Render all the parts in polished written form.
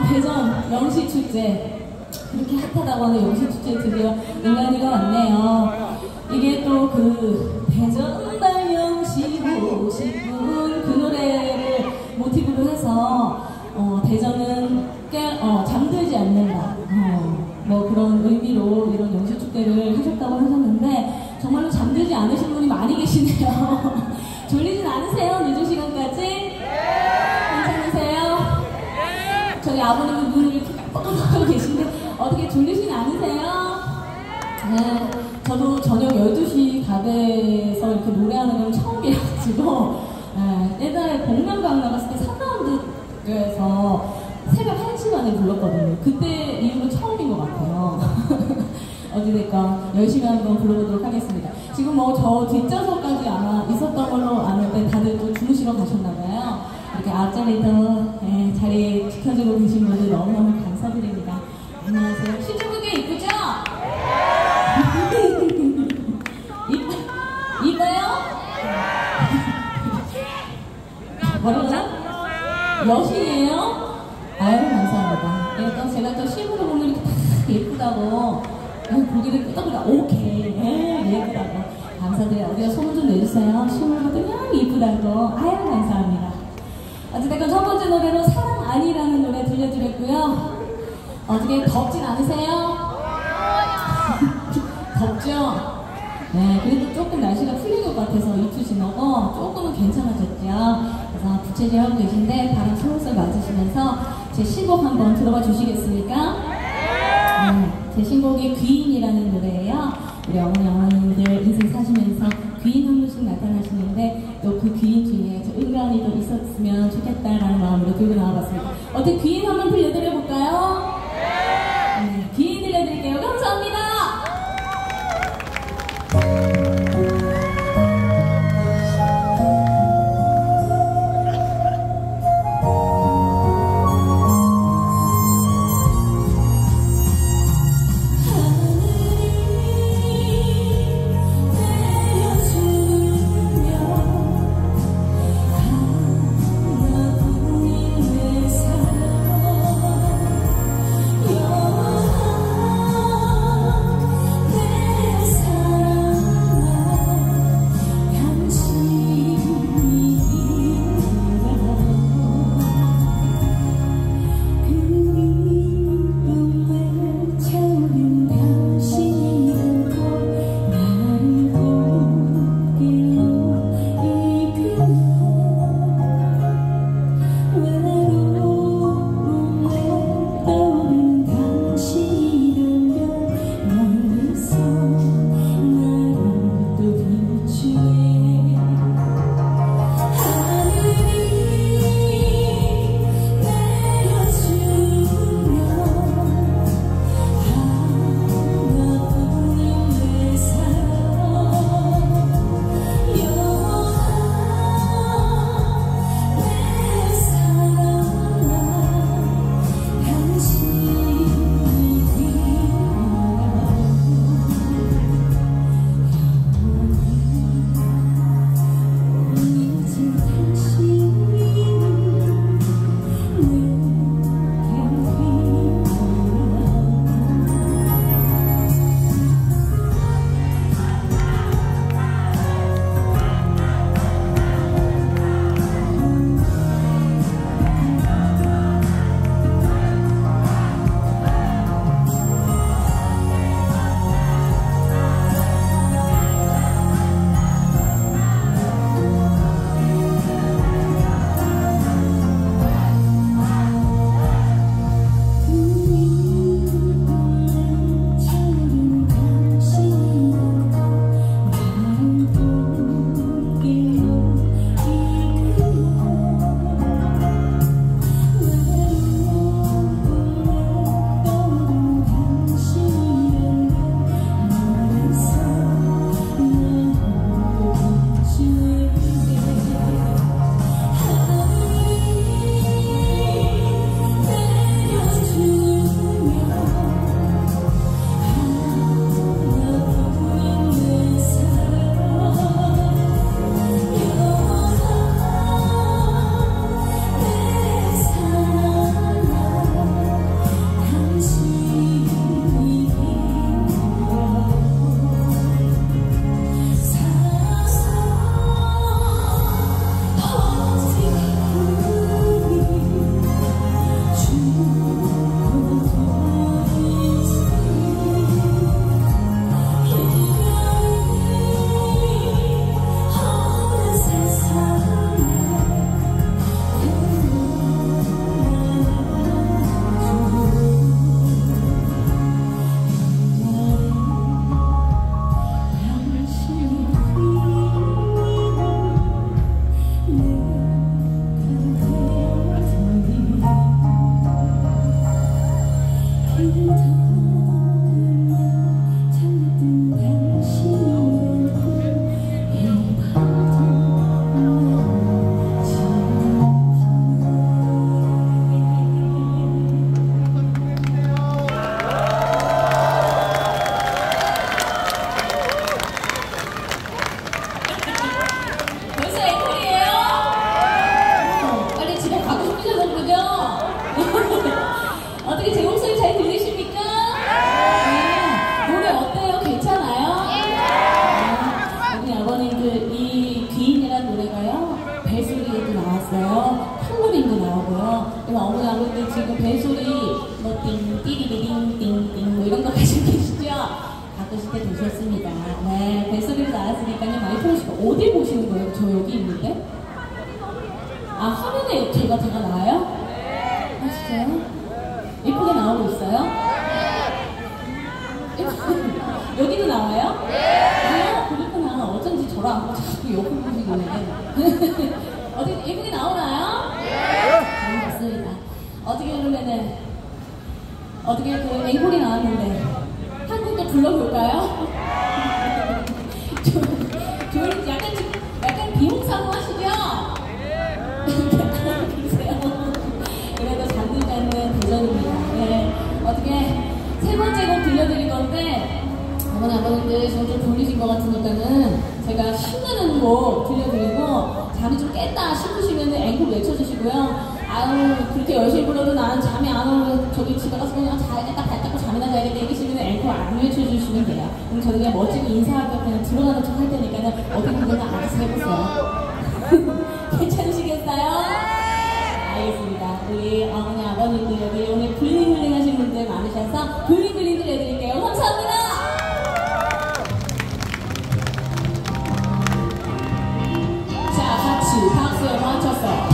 대전 영시축제, 그렇게 핫하다고 하는 영시축제에 드디어 은간이가 왔네요. 이게 또 그 대전날 영시 보고 싶은 그 노래를 모티브로 해서 대전은 잠들지 않는다, 뭐 그런 의미로 이런 영시축제를 하셨다고 하셨는데, 정말로 잠들지 않으신 분이 많이 계시네요. 졸리진 않으세요? 늦은 시간까지? 괜찮으세요? 저희 아버님은 눈을 이렇게 깜빡깜빡하고 계신데 어떻게 졸리진 않으세요? 네, 저도 저녁 12시 가게에서 이렇게 노래하는 건 처음이라가지고, 예전에 복면가왕 나갔을 때 3라운드에서 새벽 1시간에 불렀거든요. 그때 이후로 처음인 것 같아요. 어찌됐건 열심히 한번 불러보도록 하겠습니다. 지금 뭐 저 뒷좌석까지 아마 있었던 걸로 아는데 다들 또 주무시러 가셨나봐요. 이렇게 앞자리도 자리 지켜주고 계신 분들 너무너무 감사드립니다. 안녕하세요. 신주국에 이쁘죠? 이뻐요? 뭐라고요? 여신이에요? 아유, 감사합니다. 또 제가 또 실물로 보면 이렇게 딱 예쁘다고 고개를 끄덕이다. 오케이. 예쁘다고. 감사드려요. 어디가 소문 좀 내주세요. 실물로 그냥 예쁘다고. 아유, 감사합니다. 어쨌든 첫 번째 노래로 사랑 아니라는 노래 들려드렸고요. 어떻게 덥진 않으세요? 덥죠? 네, 그래도 조금 날씨가 풀린 것 같아서 이틀 지나고 조금은 괜찮아졌죠. 그래서 부채질하고 계신데 바람 솔솔 맞으시면서 제 신곡 한번 들어봐 주시겠습니까? 제 신곡이 귀인이라는 노래예요. 우리 어머님들 인생 사시면서 귀인 한 분씩 나타나시는데 또 그 귀인 중에 저 은간이도 있었으면 좋겠다라는 마음으로 들고 나와봤습니다. 어떻게 귀인 한번 들려드려볼까요? 네, 귀인 들려드릴게요. 감사합니다. 있더라고요. 그래서 어머니 아버지들 지금 벨소리 뭐 띵띠리리띵띵띵 뭐 이런 거 가지고 계시죠? 바꾸실 때 되셨습니다. 네, 벨소리로 나왔으니까요. 많이 틀어주시고. 어디 보시는 거예요? 저 여기 있는데? 아, 화면에 제가 나와요? 아, 진짜요? 예쁘게 나오고 있어요? 여기도 나와요? 네. 그렇구나. 어쩐지 저랑 안 보고 자꾸 옆을 보시길래. 어떻게 예쁘게 나오나요? 네. 맞습니다. 어떻게 그러면은, 어떻게 그 앵콜이 나왔는데, 한 곡도 불러볼까요? 조율이 약간 비몽사몽 하시죠? 그러세요. 그래도 잡는 않는 도전입니다. 네. 어떻게 세 번째 곡 들려드릴 건데, 어머니 아버님들 좀 졸리신 것 같으니까는 제가 신나는 곡 들려드리고 잠이 좀 깼다 싶으시면 앵콜 외쳐주시고요. 아유 그렇게 열심히 불러도 나는 잠이 안 오면 저기 집에 가서 그냥 자야겠다 발 닦고 잠이나 자야겠다 이러시면 앵콜 안 외쳐주시면 돼요. 그럼 저는 그냥 멋지게 인사하고 그냥 들어가는 척 할 테니까는 어디 보면 알아서 해보세요. 괜찮으시겠어요? 알겠습니다. 우리 어머니 아버님들 여기 오늘 블링블링 하신 분들 많으셔서 블링블링 들려드릴게요. 감사합니다. 자, 같이 박수에 맞춰서.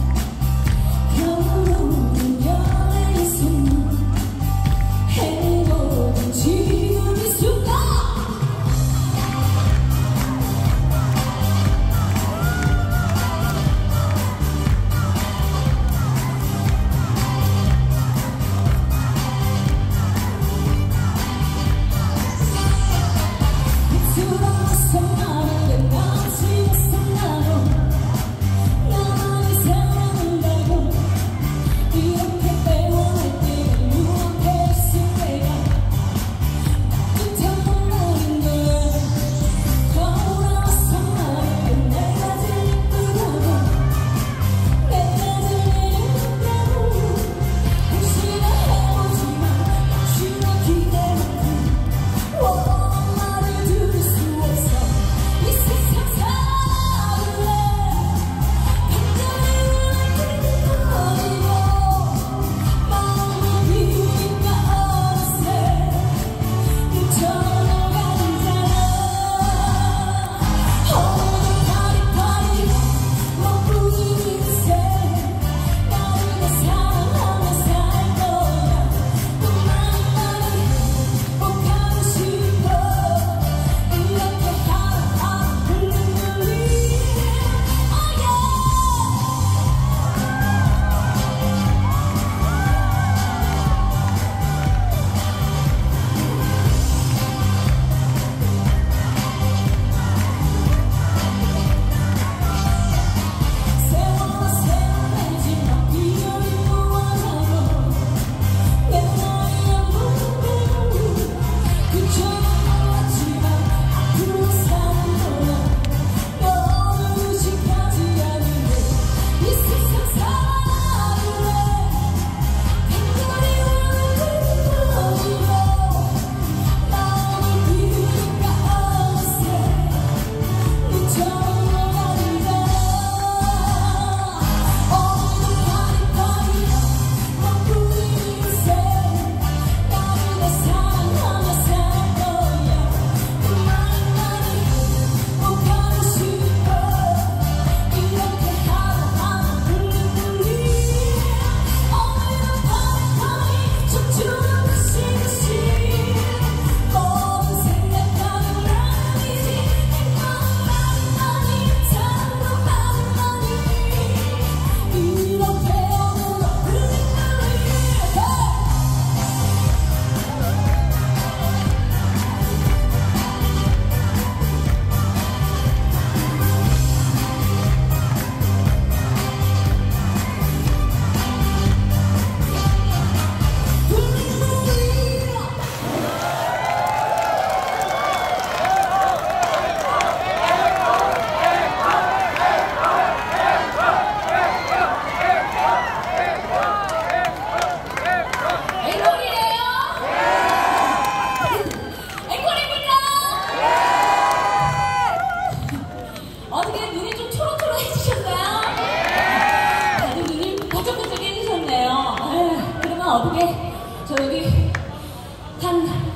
행복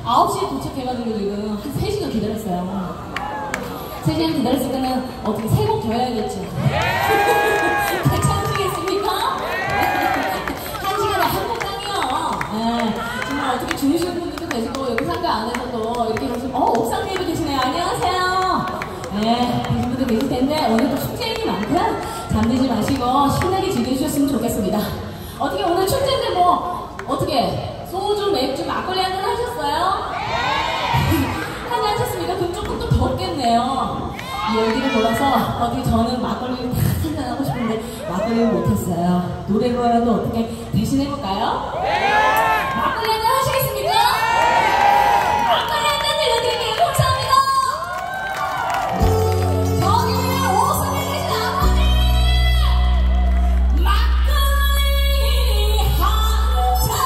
9시에 도착해가지고 지금 한 3시간 기다렸어요. 3시간 기다렸을 때는 어떻게 3곡 더 해야겠죠. 괜찮으시겠습니까? 1시간에 한 곡당이요. 네. 정말 어떻게 주무시는 분들도 계시고, 여기 상가 안에서도 이렇게 계시고, 옥상에도 계시네요. 안녕하세요. 네, 계신 분들 계실 텐데, 오늘도 축제이니만큼 잠들지 마시고, 신나게 즐겨주셨으면 좋겠습니다. 어떻게 오늘 축제인데 뭐, 어떻게, 소주, 맥주, 막걸리 한잔 하셨어요? 한잔 하셨습니까? 그럼 조금 더 덥겠네요. 이 열기를 몰아서 어떻게 저는 막걸리를 다 한잔하고 싶은데 막걸리를 못했어요. 노래로라도 어떻게 대신해볼까요? 막걸리 한잔 하시겠습니까? 막걸리 한잔 들려드릴게요. 감사합니다. 저기 오승에 계신 아버지, 막걸리 한 잔.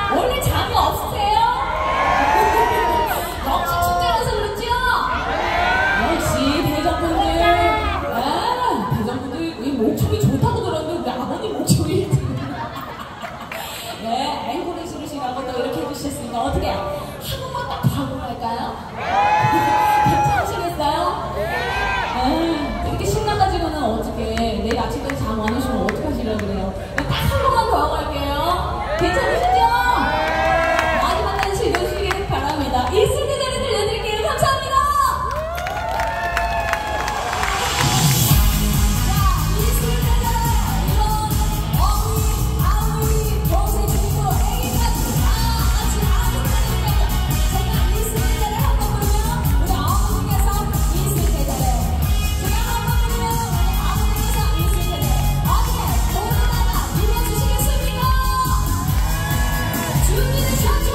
원래 잠이 없으세요? 역시 축제라서 그렇죠? 역시 대전분들, 아, 대전분들 이 목소리 좋다고 들었는데 우리 아버님 목소리 네, 앵콜을 지르시라고 또 이렇게 해주셨으니까 어떻게 한 번만 딱 하고 갈까요? 괜찮으시겠어요? 이렇게 신나가지고는 어떻게 내일 아침까지 잠 안 오시면 어떡하시려고 그래요? 딱 한 번만 더 하고 갈게요. 괜찮으시죠? 많이 만나서 즐겨주시길 바랍니다. 있을 때 자리 들려드릴게요. 감사합니다. 자, 있을 때 자리 이런 어머니, 동생 친구, 애기까지 다 같이 아주까지 제가 있을 때 자리 한 번 부르면 우리 어머니께서 있을 때 자리 제가 한 번 부르면 우리 아버님께서 있을 때 자리 어떻게 동네마다 빌려주시겠습니까? 준비되셨죠?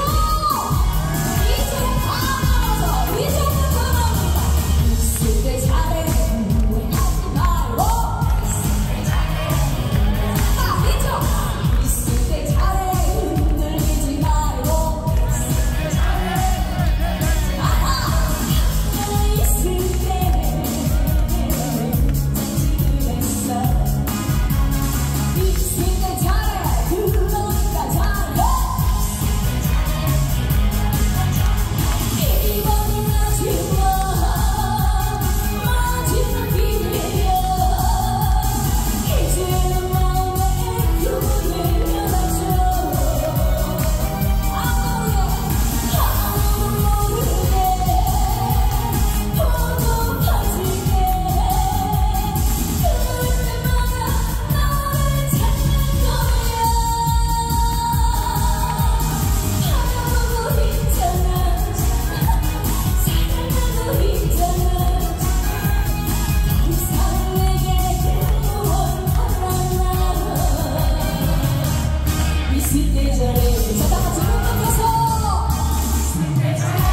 이쪽 가면서 이쪽부터 나옵니다. 있을 때 잘해 후회하지 말고 이쪽 있을 때 잘해 흔들리지 말고 있을 때 그랬어 있을 때 잘해 그러니까 잘해 이번이 마지막 기회야 이제는 마음에 꿈을 열어줘 아무도 모르게 포도파지게 그럴 때마다 너를 찾는 거야 바라보고 있잖아 사랑하고 있잖아 더 이상 내게 원하나 있을 때 잘해 자, 다 같이 눈 감고서 있을 때 잘해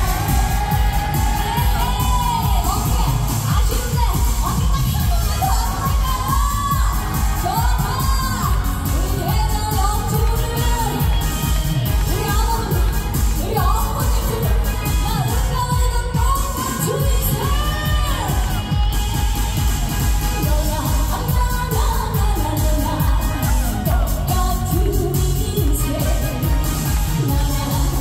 오케이 아쉬운데 어디 딱 한 번만 더 하고 갈까요? 좋아 우리 대전 영주를 우리 아버님, 우리 어머님, 나 은가에는 똑같은 인생 나나나나나나 똑같은 인생 나나나나나나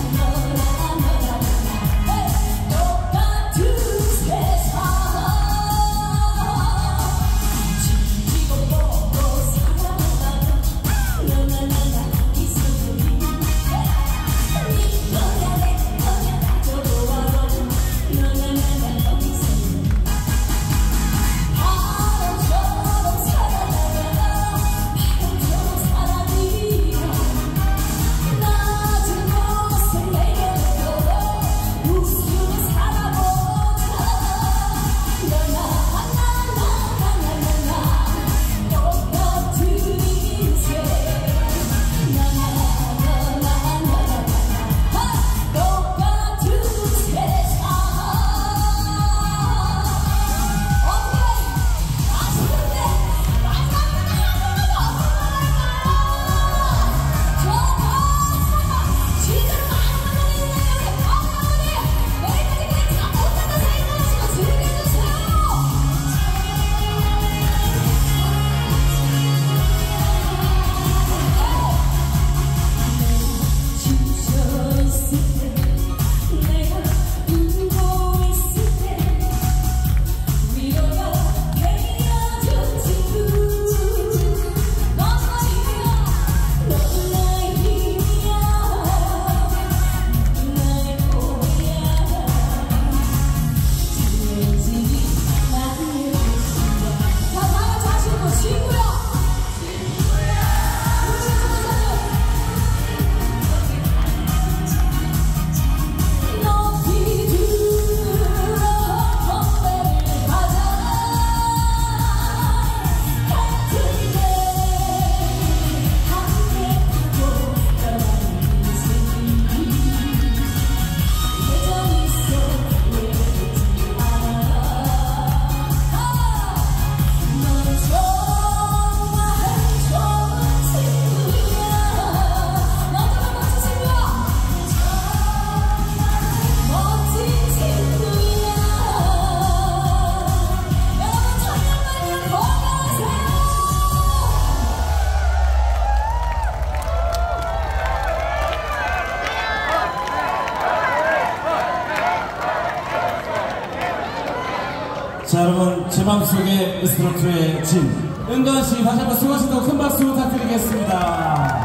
자, 여러분, 제 맘속에 미스터트로트의 진 은건씨 다시 한번 수고하셨다고 큰 박수 부탁드리겠습니다.